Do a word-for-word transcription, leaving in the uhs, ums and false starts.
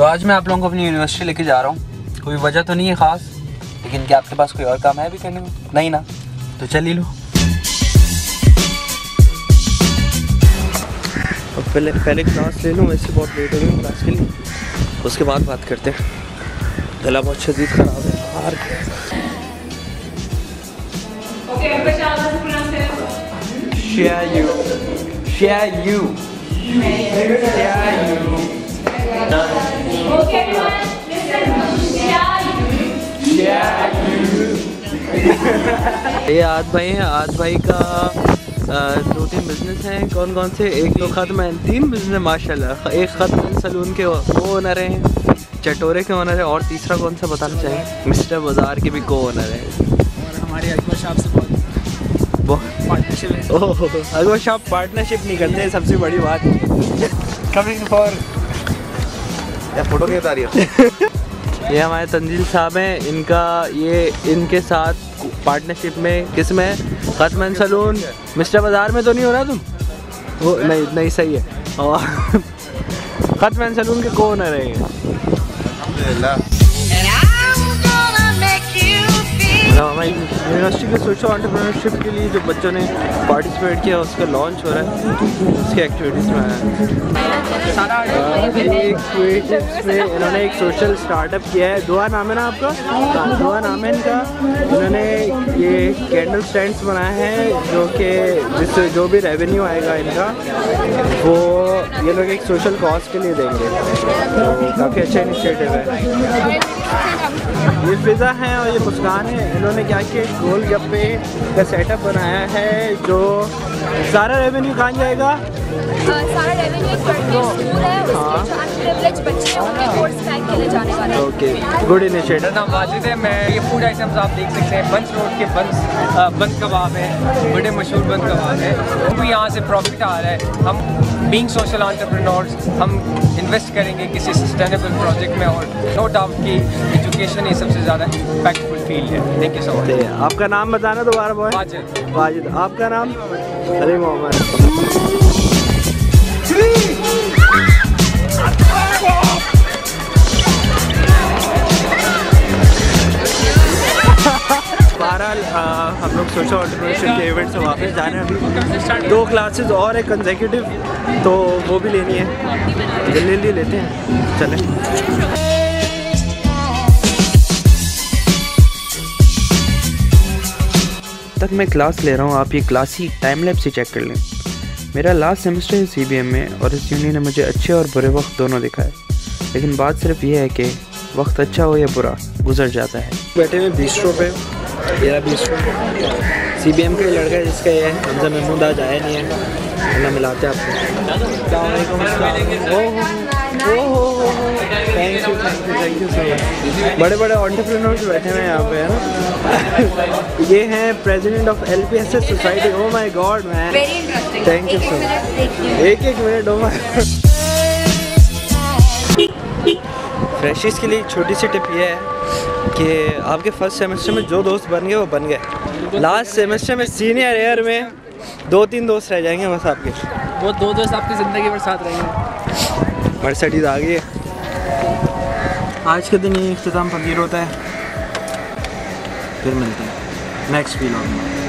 आज मैं आप लोगों को अपनी यूनिवर्सिटी लेके जा रहा हूँ। कोई वजह तो नहीं है ख़ास, लेकिन क्या आपके पास कोई और काम है भी करने में? नहीं ना, तो चल ही लो। अब पहले पहले क्लास ले लूँ, वैसे बहुत लेट हो गई क्लास के लिए, उसके बाद बात करते हैं। गला बहुत शदीद ख़राब है बाहर। Share you, share you, share you. Okay, everyone, listen. Share you, share you. ये आद भाई हैं। आद भाई का दो तीन बिजनेस हैं। कौन कौन से? एक तो ख़त्म है, तीन बिजनेस है माशाल्लाह। एक ख़त्म सलून के वो ओनर हैं, चटोरे के ओनर है, और तीसरा कौन सा बताना चाहिए? मिस्टर बाज़ार के भी को ओनर है। और हमारे अकबर साहब से बहुत पार्टनरशिप है। ओह, अकबर साहब पार्टनरशिप नहीं करते, सबसे बड़ी बात। कमिंग फॉर या फोटो नहीं उतारी हो। ये हमारे तंजील साहब हैं। इनका ये इनके साथ पार्टनरशिप में किस में? ख़त्म सलून। मिस्टर बाज़ार में तो नहीं हो रहा तुम? वो नहीं नहीं सही है। और ख़त्म सलून के को ओनर है। हमारी यूनिवर्सिटी के सोशल एंटरप्रेन्योरशिप के लिए जो बच्चों ने पार्टिसिपेट किया उसका लॉन्च हो रहा है, उसकी एक्टिविटीज़ में आया। एक में इन्होंने एक सोशल स्टार्टअप किया है। दुआ नाम है ना आपका? दुआ नाम है इनका। इन्होंने ये कैंडल स्टैंड्स बनाए हैं जो कि जिससे जो भी रेवेन्यू आएगा इनका वो ये लोग एक सोशल कॉज के लिए देंगे, तो काफ़ी अच्छा इनिशिएटिव है। ये फिज़ा है और ये मुस्कान है। इन्होंने क्या किया, गोल गप्पे का सेटअप बनाया है। जो सारा रेवेन्यू कहाँ जाएगा? सारा रेवेन्यू एक स्कूल है, उसके जो अनप्रिविलेज्ड बच्चे हैं उन्हें कोर्स पैक के लिए जाने वाले हैं। Okay, good initiative. मेरा नाम वाजिद है। मैं ये फूड आइटम्स आप देख सकते हैं। बंस रोड के बंस बंस कबाब है, बड़े मशहूर बंस कबाब है। हमको यहाँ से प्रॉफिट आ रहा है। हम बीइंग सोशल एंटरप्रेन्योर्स हम इन्वेस्ट करेंगे किसी सस्टेनेबल प्रोजेक्ट में, और नो डाउट कि एजुकेशन ही सबसे ज़्यादा इम्पैक्टफुल फील्ड है। Thank you so much. आपका नाम बताना दोबारा बॉय? वाजिद। वाजिद। आपका नाम? अली मोहम्मद। बहरहाल हम लोग सोशल एंटरप्रेन्योरशिप के इवेंट से वापस जा रहे हैं। अभी दो क्लासेस और है कंसेक्यूटिव, तो वो भी लेनी है। जल्दी जल्दी लेते हैं, चलें। तक मैं क्लास ले रहा हूँ, आप ये क्लास ही टाइम लैप्स से चेक कर लें। मेरा लास्ट सेमेस्टर है सी बी एम में, और इस यूनियन ने मुझे अच्छे और बुरे वक्त दोनों दिखाए, लेकिन बात सिर्फ ये है कि वक्त अच्छा हो या बुरा गुजर जाता है। बैठे हुए बीस्ट्रो पे, मेरा बीस्ट्रो सी बी एम का लड़का है जिसका ये है। हमसे महमूद आज आया नहीं है, अल्लाह मिलाते हैं आपको। Thank you thank you thank you so much. बड़े बड़े एंटरप्रेन्योर्स बैठे हुए हैं यहाँ पे, है ना। ये हैं president of L P S S society. Oh my god man, thank you so much. एक एक मिनट। Oh my. फ्रेशिस के लिए छोटी सी टिप ये है कि आपके फर्स्ट सेमेस्टर में जो दोस्त बन गए वो बन गए। लास्ट सेमेस्टर में सीनियर ईयर में दो तीन दोस्त रह जाएंगे बस आपके। वो दो दोस्त आपकी ज़िंदगी भर साथ रहेंगे। मर्सिडीज़ आ गई है। आज के दिन ये इख्तिताम पकीर होता है। फिर मिलते हैं नेक्स्ट वीडियो में।